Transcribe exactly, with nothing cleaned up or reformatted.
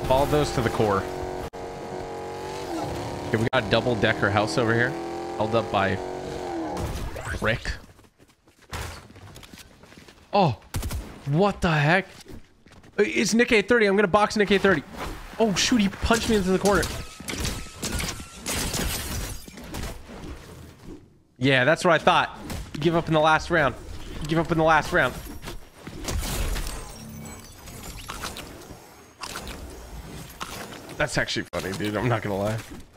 Follow those to the core. Okay, we got a double-decker house over here. Held up by brick. Oh, what the heck? It's Nick eight thirty. I'm gonna box Nick eight thirty. Oh shoot, he punched me into the corner. Yeah, that's what I thought. You give up in the last round. You give up in the last round. That's actually funny, dude. I'm not gonna lie.